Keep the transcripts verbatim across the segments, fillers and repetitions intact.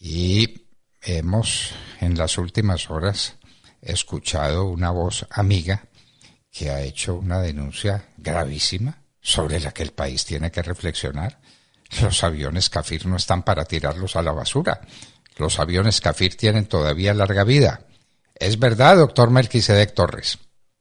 Y hemos en las últimas horas escuchado una voz amiga que ha hecho una denuncia gravísima sobre la que el país tiene que reflexionar. Los aviones Kafir no están para tirarlos a la basura. Los aviones Kafir tienen todavía larga vida. ¿Es verdad, doctor Melquisedec Torres?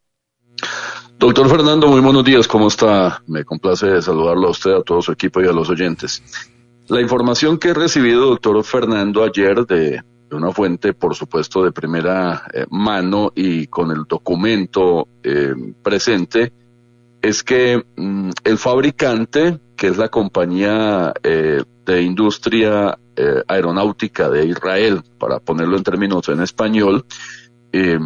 Doctor Fernando, muy buenos días, ¿cómo está? Me complace saludarlo a usted, a todo su equipo y a los oyentes. La información que he recibido, doctor Fernando, ayer de, de una fuente, por supuesto, de primera eh, mano y con el documento eh, presente, es que mmm, el fabricante, que es la compañía eh, de industria eh, aeronáutica de Israel, para ponerlo en términos en español, eh,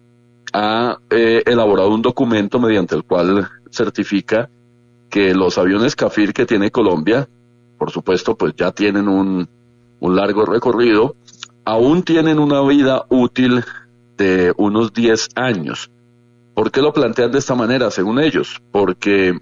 ha eh, elaborado un documento mediante el cual certifica que los aviones Kafir que tiene Colombia, por supuesto, pues ya tienen un, un largo recorrido, aún tienen una vida útil de unos diez años. ¿Por qué lo plantean de esta manera, según ellos? Porque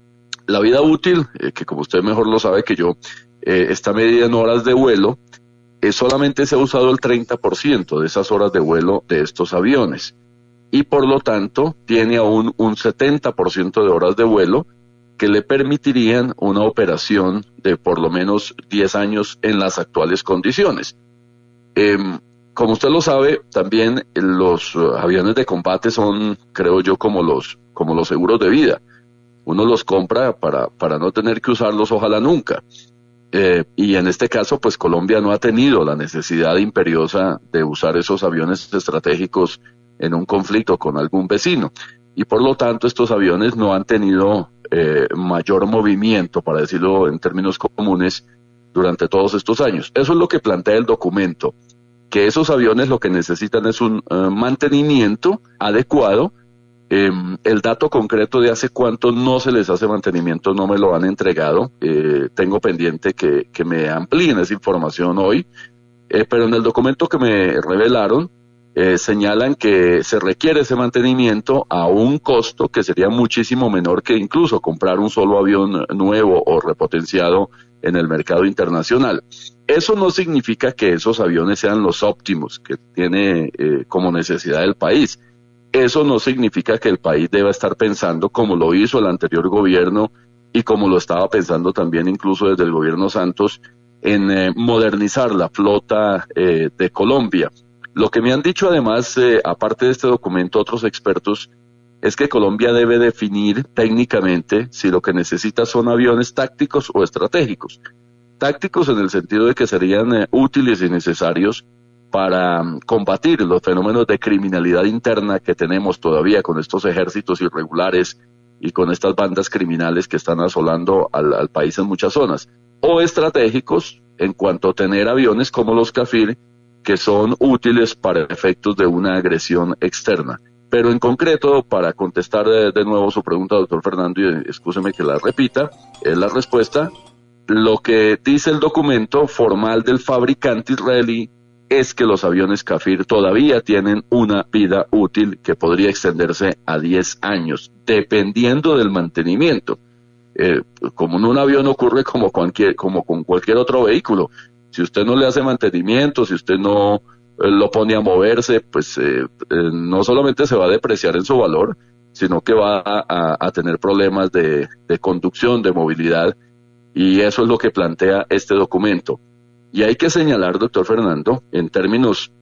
la vida útil, eh, que como usted mejor lo sabe que yo, eh, está medida en horas de vuelo, eh, solamente se ha usado el treinta por ciento de esas horas de vuelo de estos aviones. Y por lo tanto, tiene aún un setenta por ciento de horas de vuelo que le permitirían una operación de por lo menos diez años en las actuales condiciones. Eh, como usted lo sabe, también los uh, aviones de combate son, creo yo, como los, como los seguros de vida. Uno los compra para, para no tener que usarlos, ojalá nunca. Eh, y en este caso, pues Colombia no ha tenido la necesidad imperiosa de usar esos aviones estratégicos en un conflicto con algún vecino. Y por lo tanto, estos aviones no han tenido eh, mayor movimiento, para decirlo en términos comunes, durante todos estos años. Eso es lo que plantea el documento, que esos aviones lo que necesitan es un uh, mantenimiento adecuado. Eh, el dato concreto de hace cuánto no se les hace mantenimiento no me lo han entregado. Eh, tengo pendiente que, que me amplíen esa información hoy, eh, pero en el documento que me revelaron, Eh, señalan que se requiere ese mantenimiento a un costo que sería muchísimo menor que incluso comprar un solo avión nuevo o repotenciado en el mercado internacional. Eso no significa que esos aviones sean los óptimos que tiene eh, como necesidad el país. Eso no significa que el país deba estar pensando como lo hizo el anterior gobierno y como lo estaba pensando también incluso desde el gobierno Santos en eh, modernizar la flota eh, de Colombia. Lo que me han dicho además, eh, aparte de este documento, otros expertos, es que Colombia debe definir técnicamente si lo que necesita son aviones tácticos o estratégicos. Tácticos en el sentido de que serían eh, útiles y necesarios para um, combatir los fenómenos de criminalidad interna que tenemos todavía con estos ejércitos irregulares y con estas bandas criminales que están asolando al, al país en muchas zonas. O estratégicos en cuanto a tener aviones como los Kafir, que son útiles para efectos de una agresión externa. Pero en concreto, para contestar de, de nuevo su pregunta, doctor Fernando, y excúseme que la repita, es la respuesta. Lo que dice el documento formal del fabricante israelí es que los aviones Kafir todavía tienen una vida útil que podría extenderse a diez años, dependiendo del mantenimiento. Eh, como en un avión ocurre como, cualquier, como con cualquier otro vehículo. Si usted no le hace mantenimiento, si usted no eh, lo pone a moverse, pues eh, eh, no solamente se va a depreciar en su valor, sino que va a, a tener problemas de, de conducción, de movilidad, y eso es lo que plantea este documento. Y hay que señalar, doctor Fernando, en términos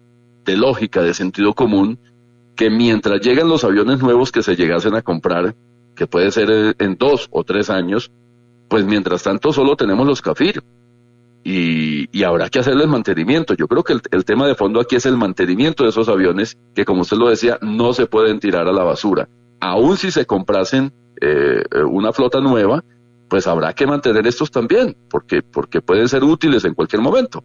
de lógica, de sentido común, que mientras llegan los aviones nuevos que se llegasen a comprar, que puede ser en dos o tres años, pues mientras tanto solo tenemos los Kafir. Y, y habrá que hacerles mantenimiento. Yo creo que el, el tema de fondo aquí es el mantenimiento de esos aviones que, como usted lo decía, no se pueden tirar a la basura. Aún si se comprasen eh, una flota nueva, pues habrá que mantener estos también, porque, porque pueden ser útiles en cualquier momento.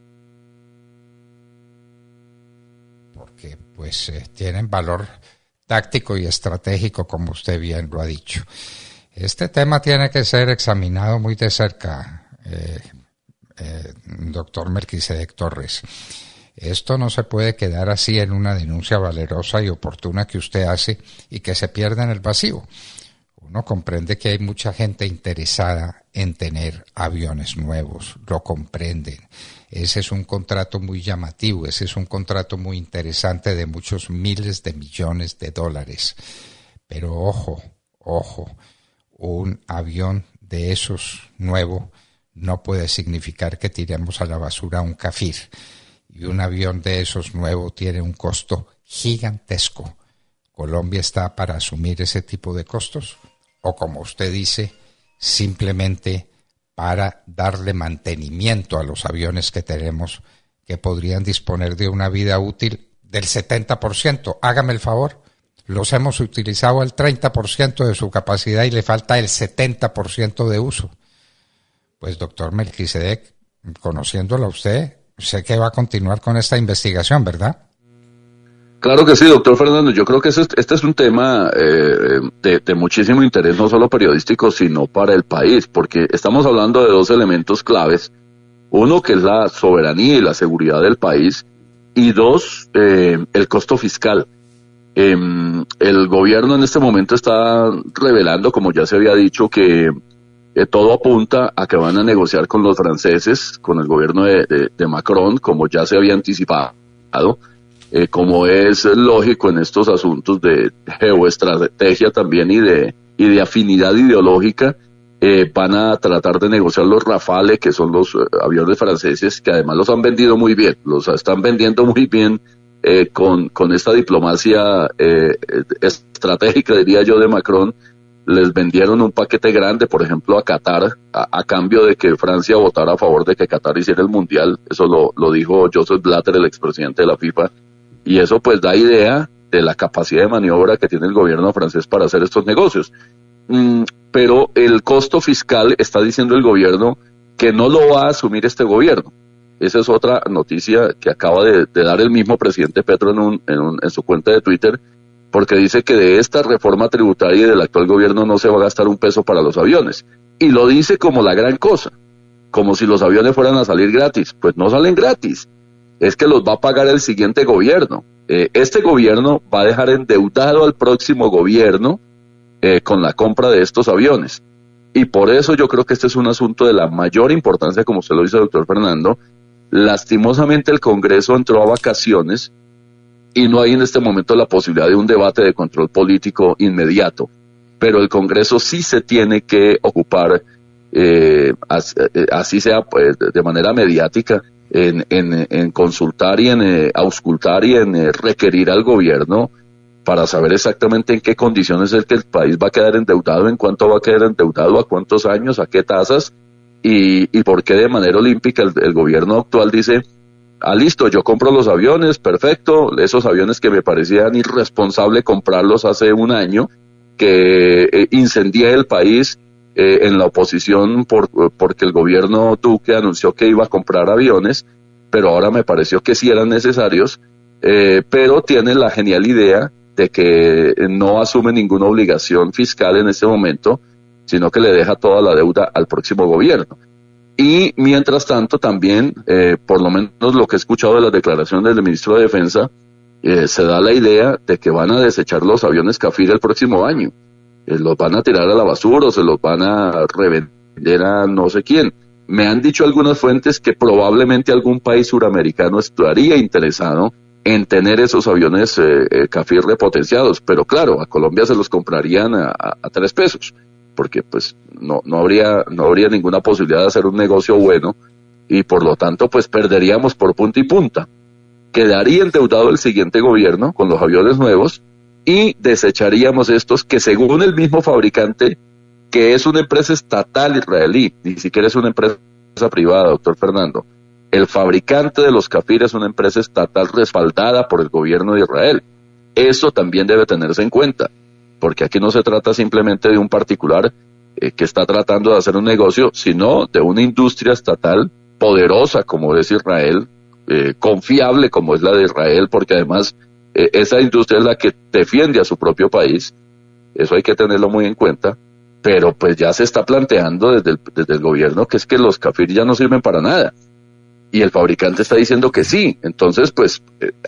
Porque pues eh, tienen valor táctico y estratégico, como usted bien lo ha dicho. Este tema tiene que ser examinado muy de cerca, eh, Eh, doctor Melquisedec Torres. Esto no se puede quedar así en una denuncia valerosa y oportuna que usted hace y que se pierda en el vacío. Uno comprende que hay mucha gente interesada en tener aviones nuevos, lo comprenden. ese es un contrato muy llamativo, ese es un contrato muy interesante de muchos miles de millones de dólares. Pero ojo, ojo, un avión de esos nuevo no puede significar que tiremos a la basura un Kafir. Y un avión de esos nuevo tiene un costo gigantesco. ¿Colombia está para asumir ese tipo de costos? O como usted dice, simplemente para darle mantenimiento a los aviones que tenemos, que podrían disponer de una vida útil del setenta por ciento. Hágame el favor, los hemos utilizado al treinta por ciento de su capacidad y le falta el setenta por ciento de uso. Pues doctor Melquisedec, conociéndolo a usted, sé que va a continuar con esta investigación, ¿verdad? Claro que sí, doctor Fernando. Yo creo que este, este es un tema eh, de, de muchísimo interés, no solo periodístico, sino para el país, porque estamos hablando de dos elementos claves. Uno, que es la soberanía y la seguridad del país, y dos, eh, el costo fiscal. Eh, el gobierno en este momento está revelando, como ya se había dicho, que eh, todo apunta a que van a negociar con los franceses, con el gobierno de, de, de Macron, como ya se había anticipado. Eh, como es lógico en estos asuntos de geoestrategia también y de y de afinidad ideológica, eh, van a tratar de negociar los Rafale, que son los eh, aviones franceses, que además los han vendido muy bien, los están vendiendo muy bien eh, con, con esta diplomacia eh, estratégica, diría yo, de Macron. Les vendieron un paquete grande, por ejemplo, a Qatar, a, a cambio de que Francia votara a favor de que Qatar hiciera el Mundial. Eso lo, lo dijo Joseph Blatter, el expresidente de la FIFA. Y eso pues da idea de la capacidad de maniobra que tiene el gobierno francés para hacer estos negocios. Mm, pero el costo fiscal, está diciendo el gobierno que no lo va a asumir este gobierno. Esa es otra noticia que acaba de, de dar el mismo presidente Petro en, un, en, un, en su cuenta de Twitter, porque dice que de esta reforma tributaria y del actual gobierno no se va a gastar un peso para los aviones. Y lo dice como la gran cosa, como si los aviones fueran a salir gratis. Pues no salen gratis. Es que los va a pagar el siguiente gobierno. Eh, este gobierno va a dejar endeudado al próximo gobierno eh, con la compra de estos aviones. Y por eso yo creo que este es un asunto de la mayor importancia, como usted lo dice, doctor Fernando. Lastimosamente el Congreso entró a vacaciones y no hay en este momento la posibilidad de un debate de control político inmediato. Pero el Congreso sí se tiene que ocupar, eh, así, así sea pues, de manera mediática, En, en, en consultar y en eh, auscultar y en eh, requerir al gobierno para saber exactamente en qué condiciones es que el país va a quedar endeudado, en cuánto va a quedar endeudado, a cuántos años, a qué tasas y, y por qué de manera olímpica el, el gobierno actual dice, ah listo, yo compro los aviones, perfecto, esos aviones que me parecían irresponsable comprarlos hace un año, que eh, incendié el país, Eh, en la oposición por, porque el gobierno Duque anunció que iba a comprar aviones, pero ahora me pareció que sí eran necesarios, eh, pero tiene la genial idea de que no asume ninguna obligación fiscal en este momento, sino que le deja toda la deuda al próximo gobierno. Y mientras tanto también, eh, por lo menos lo que he escuchado de las declaraciones del ministro de Defensa, eh, se da la idea de que van a desechar los aviones Kafir el próximo año. Los van a tirar a la basura o se los van a revender a no sé quién. Me han dicho algunas fuentes que probablemente algún país suramericano estaría interesado en tener esos aviones eh, Kafir repotenciados, pero claro, a Colombia se los comprarían a, a, a tres pesos, porque pues no, no habría, no habría ninguna posibilidad de hacer un negocio bueno y por lo tanto pues perderíamos por punta y punta. Quedaría endeudado el siguiente gobierno con los aviones nuevos y desecharíamos estos que según el mismo fabricante, que es una empresa estatal israelí, ni siquiera es una empresa privada, doctor Fernando, el fabricante de los Kafir es una empresa estatal respaldada por el gobierno de Israel. Eso también debe tenerse en cuenta, porque aquí no se trata simplemente de un particular eh, que está tratando de hacer un negocio, sino de una industria estatal poderosa como es Israel, eh, confiable como es la de Israel, porque además esa industria es la que defiende a su propio país, eso hay que tenerlo muy en cuenta, pero pues ya se está planteando desde el, desde el gobierno que es que los Kafir ya no sirven para nada, y el fabricante está diciendo que sí, entonces pues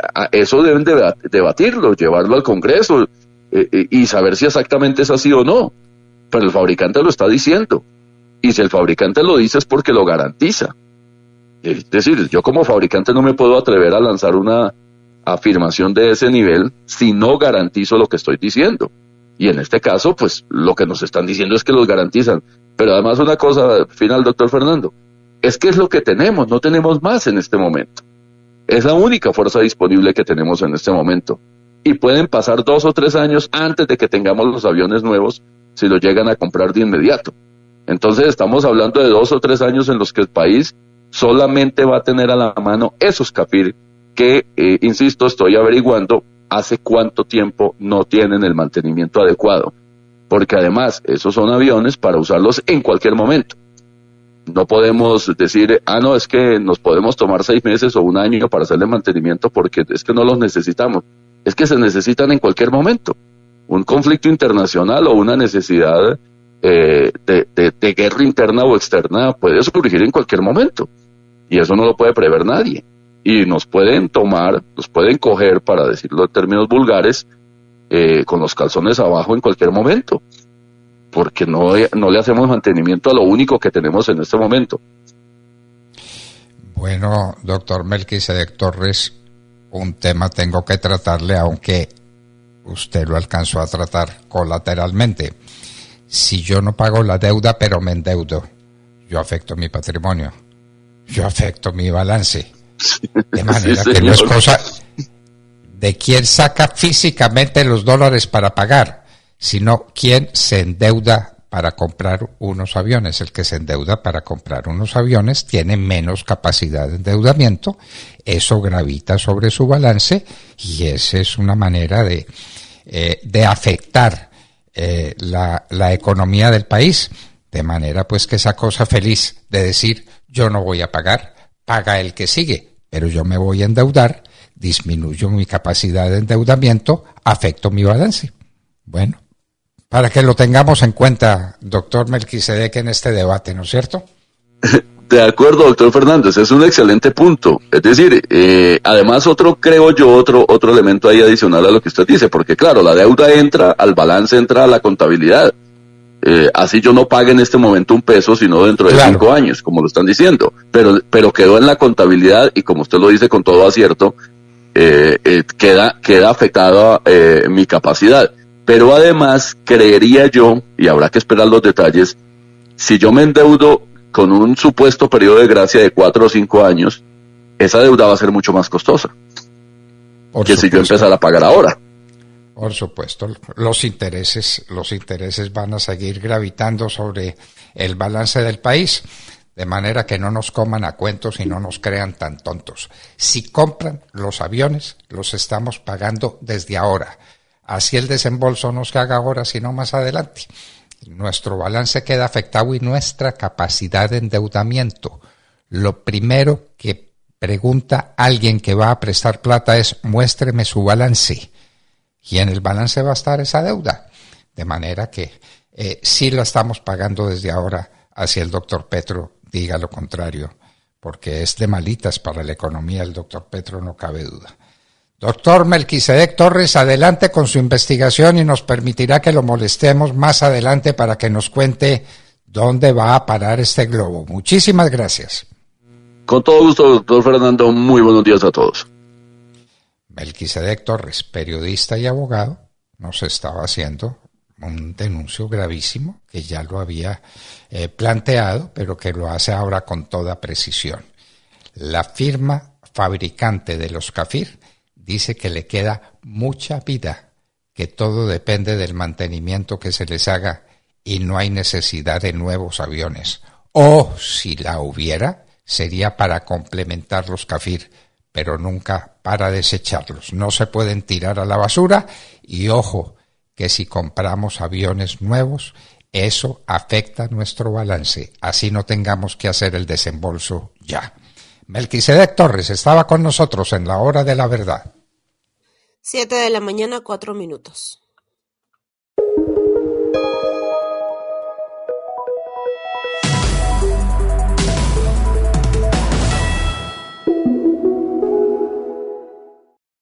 eso deben de debatirlo, llevarlo al Congreso eh, y saber si exactamente es así o no, pero el fabricante lo está diciendo, y si el fabricante lo dice es porque lo garantiza. Es decir, yo como fabricante no me puedo atrever a lanzar una afirmación de ese nivel si no garantizo lo que estoy diciendo. Y en este caso, pues lo que nos están diciendo es que los garantizan. Pero además una cosa final, doctor Fernando, es que es lo que tenemos, no tenemos más en este momento. Es la única fuerza disponible que tenemos en este momento. Y pueden pasar dos o tres años antes de que tengamos los aviones nuevos si los llegan a comprar de inmediato. Entonces estamos hablando de dos o tres años en los que el país solamente va a tener a la mano esos CAFIR que, eh, insisto, estoy averiguando hace cuánto tiempo no tienen el mantenimiento adecuado. Porque además, esos son aviones para usarlos en cualquier momento. No podemos decir, ah, no, es que nos podemos tomar seis meses o un año para hacerle mantenimiento porque es que no los necesitamos. Es que se necesitan en cualquier momento. Un conflicto internacional o una necesidad eh, de, de, de guerra interna o externa puede surgir en cualquier momento. Y eso no lo puede prever nadie. Y nos pueden tomar, nos pueden coger, para decirlo en términos vulgares, eh, con los calzones abajo en cualquier momento. Porque no, no le hacemos mantenimiento a lo único que tenemos en este momento. Bueno, doctor Melquisedec Torres, un tema tengo que tratarle, aunque usted lo alcanzó a tratar colateralmente. Si yo no pago la deuda, pero me endeudo, yo afecto mi patrimonio, yo afecto mi balance. De manera sí, que no es cosa de quién saca físicamente los dólares para pagar, sino quién se endeuda para comprar unos aviones. El que se endeuda para comprar unos aviones tiene menos capacidad de endeudamiento, eso gravita sobre su balance y esa es una manera de, eh, de afectar eh, la, la economía del país, de manera pues que esa cosa feliz de decir yo no voy a pagar, paga el que sigue, pero yo me voy a endeudar, disminuyo mi capacidad de endeudamiento, afecto mi balance. Bueno, para que lo tengamos en cuenta, doctor Melquisedec, en este debate, ¿no es cierto? De acuerdo, doctor Fernández, es un excelente punto. Es decir, eh, además otro, creo yo, otro otro elemento ahí adicional a lo que usted dice, porque claro, la deuda entra al balance, entra a la contabilidad. Eh, así yo no pague en este momento un peso, sino dentro de claro. cinco años, como lo están diciendo. Pero, pero quedó en la contabilidad y como usted lo dice con todo acierto, eh, eh, queda, queda afectada eh, mi capacidad. Pero además, creería yo, y habrá que esperar los detalles, si yo me endeudo con un supuesto periodo de gracia de cuatro o cinco años, esa deuda va a ser mucho más costosa Por que supuesto. Si yo empezara a pagar ahora. Por supuesto, los intereses, los intereses van a seguir gravitando sobre el balance del país, de manera que no nos coman a cuentos y no nos crean tan tontos. Si compran los aviones, los estamos pagando desde ahora. Así el desembolso no se haga ahora, sino más adelante. Nuestro balance queda afectado y nuestra capacidad de endeudamiento. Lo primero que pregunta alguien que va a prestar plata es muéstreme su balance. Y en el balance va a estar esa deuda. De manera que eh, sí la estamos pagando desde ahora, así el doctor Petro diga lo contrario, porque es de malitas para la economía el doctor Petro, no cabe duda. Doctor Melquisedec Torres, adelante con su investigación y nos permitirá que lo molestemos más adelante para que nos cuente dónde va a parar este globo. Muchísimas gracias. Con todo gusto, doctor Fernando. Muy buenos días a todos. Melquisedec Torres, periodista y abogado, nos estaba haciendo un denuncio gravísimo que ya lo había eh, planteado, pero que lo hace ahora con toda precisión. La firma fabricante de los CAFIR dice que le queda mucha vida, que todo depende del mantenimiento que se les haga y no hay necesidad de nuevos aviones. O si la hubiera, sería para complementar los CAFIR, pero nunca para desecharlos. No se pueden tirar a la basura y ojo, que si compramos aviones nuevos, eso afecta nuestro balance. Así no tengamos que hacer el desembolso ya. Melquisedec Torres estaba con nosotros en la hora de la verdad. Siete de la mañana, cuatro minutos.